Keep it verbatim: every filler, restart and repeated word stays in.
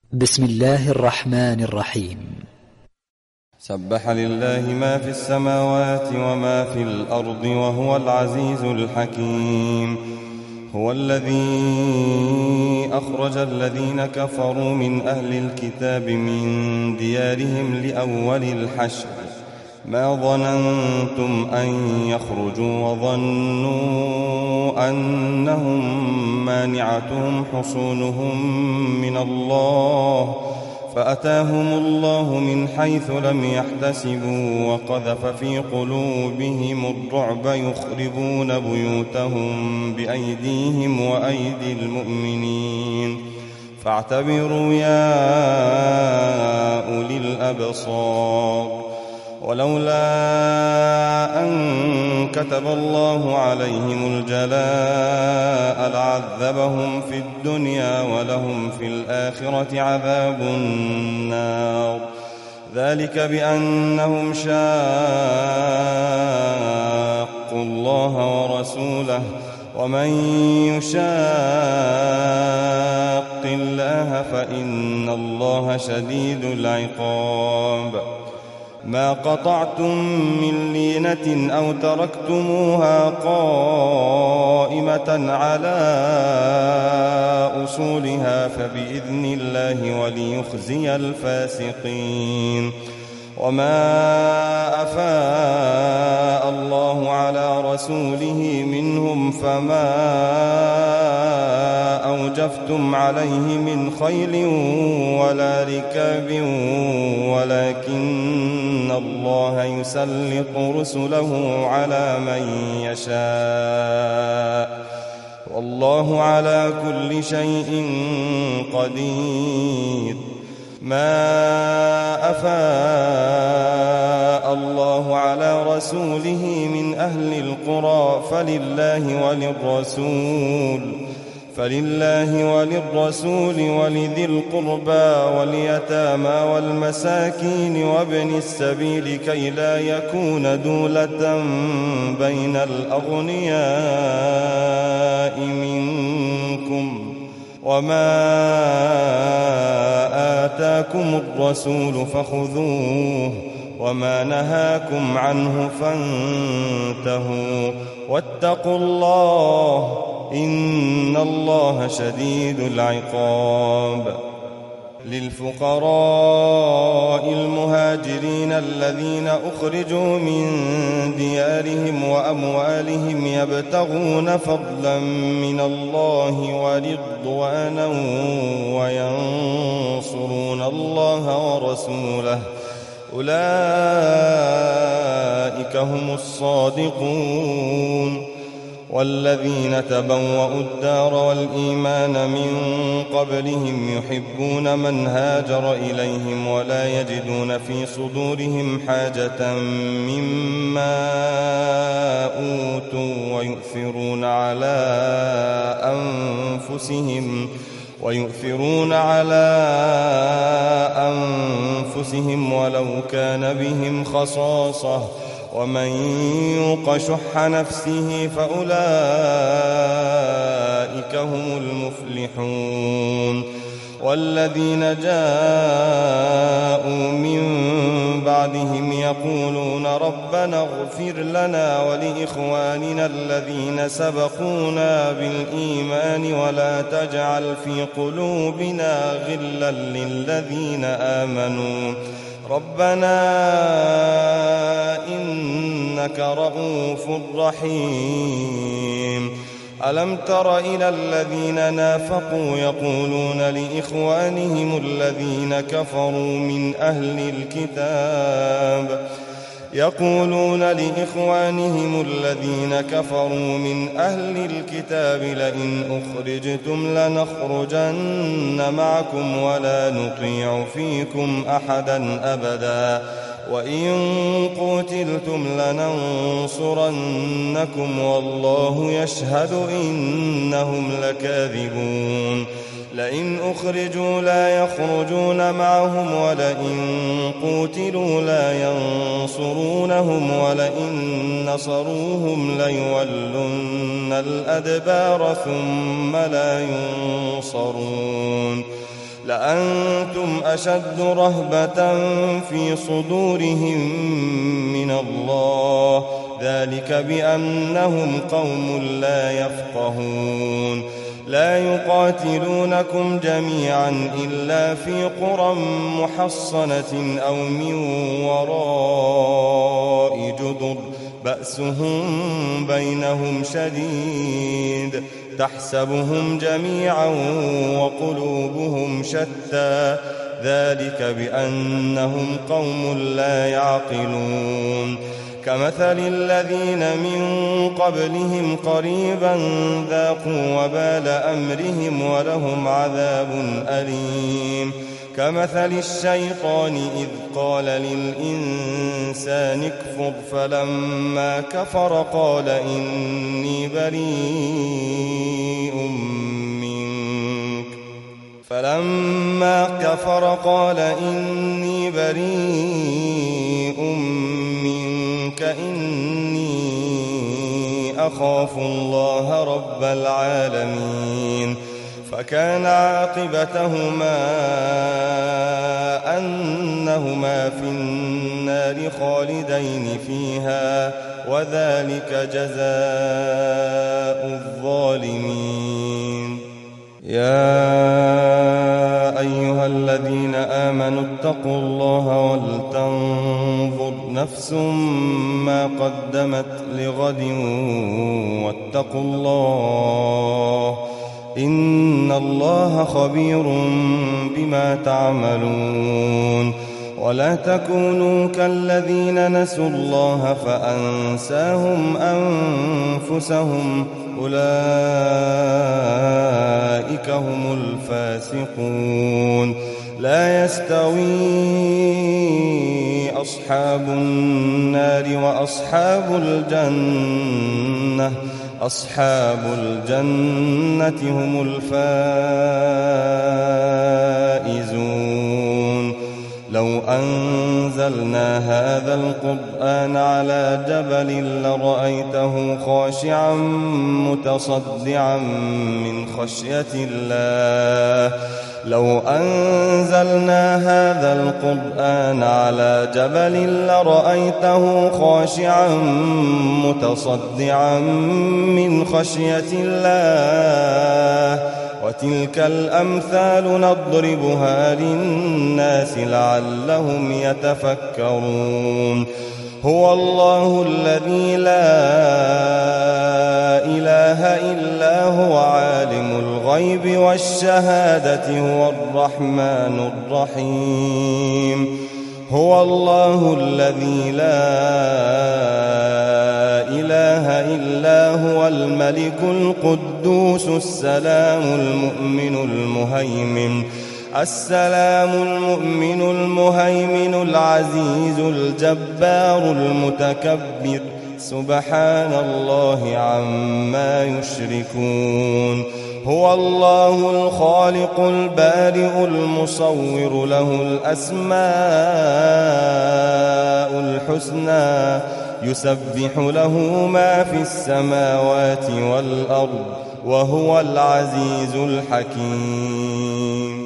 بسم الله الرحمن الرحيم. سبح لله ما في السماوات وما في الأرض وهو العزيز الحكيم. هو الذي أخرج الذين كفروا من أهل الكتاب من ديارهم لأول الحشر ما ظننتم أن يخرجوا وظنوا أنهم مانعتهم حصونهم من الله فأتاهم الله من حيث لم يحتسبوا وقذف في قلوبهم الرعب يخربون بيوتهم بأيديهم وأيدي المؤمنين فاعتبروا يا أولي الأبصار. ولولا أن كتب الله عليهم الجلاء لعذبهم في الدنيا ولهم في الآخرة عذاب النار ذلك بأنهم شاقوا الله ورسوله ومن يشاق الله فإن الله شديد العقاب. ما قطعتم من لينة أو تركتموها قائمة على أصولها فبإذن الله وليخزي الفاسقين. وما أفاء الله على رسوله منهم فما أوجفتم عليه من خيل ولا ركاب ولكن الله يسلط رسله على من يشاء والله على كل شيء قدير. ما أفاء الله على رسوله من أهل القرى فلله وللرسول فلله وللرسول ولذي القربى واليتامى والمساكين وابن السبيل كي لا يكون دولة بين الأغنياء منكم وما آتاكم الرسول فخذوه وما نهاكم عنه فانتهوا واتقوا الله إن الله شديد العقاب. للفقراء المهاجرين الذين أخرجوا من ديارهم وأموالهم يبتغون فضلا من الله ورضوانا وينصرون الله ورسوله أولئك هم الصادقون. والذين تبوأوا الدار والإيمان من قبلهم يحبون من هاجر إليهم ولا يجدون في صدورهم حاجة مما أوتوا ويؤثرون على أنفسهم ويؤثرون على أنفسهم ولو كان بهم خصاصة ومن يوق شح نفسه فأولئك هم المفلحون. والذين جاءوا من بعدهم يقولون ربنا اغفر لنا ولإخواننا الذين سبقونا بالإيمان ولا تجعل في قلوبنا غلا للذين آمنوا ربنا إنك رؤوف رحيم. ألم تر إلى الذين نافقوا يقولون لإخوانهم الذين كفروا من أهل الكتاب يقولون لإخوانهم الذين كفروا من أهل الكتاب لئن أخرجتم لنخرجن معكم ولا نطيع فيكم أحدا أبدا وإن قتلتم لننصرنكم والله يشهد إنهم لكاذبون. لئن أخرجوا لا يخرجون معهم ولئن قتلوا لا ينصرونهم ولئن نصروهم ليولن الأدبار ثم لا ينصرون. لأنتم أشد رهبة في صدورهم من الله، ذلك بأنهم قوم لا يفقهون. لا يقاتلونكم جميعا إلا في قرى محصنة أو من وراء جدر بأسهم بينهم شديد، تحسبهم جميعا وقلوبهم شتى، ذلك بأنهم قوم لا يعقلون. كمثل الذين من قبلهم قريبا ذاقوا وبال أمرهم ولهم عذاب أليم. كمثل الشيطان إذ قال للإنسان اكفر فلما كفر قال إني بريء منك فلما كفر قال إني بريء منك إني أخاف الله رب العالمين. فكان عاقبتهما أنهما في النار خالدين فيها، وذلك جزاء الظالمين. يا أيها الذين آمنوا اتقوا الله ولتنظر نفس ما قدمت لغد واتقوا الله إن الله خبير بما تعملون. ولا تكونوا كالذين نسوا الله فأنساهم أنفسهم أولئك هم الفاسقون. لا يستوي أصحاب النار وأصحاب الجنة أصحاب الجنة هم الفائزون. لو أنزلنا هذا القرآن على جبل لرأيته خاشعا متصدعا من خشية الله لو أنزلنا هذا القرآن على جبل لرأيته خاشعا متصدعا من خشية الله وتلك الأمثال نضربها للناس لعلهم يتفكرون. هو الله الذي لا إله إلا هو عالم الغيب والشهادة هو الرحمن الرحيم. هو الله الذي لا إله إلا هو الملك القدوس السلام المؤمن المهيمن السلام المؤمن المهيمن العزيز الجبار المتكبر سبحان الله عما يشركون. هو الله الخالق البارئ المصور له الأسماء الحسنى يسبح له ما في السماوات والأرض وهو العزيز الحكيم.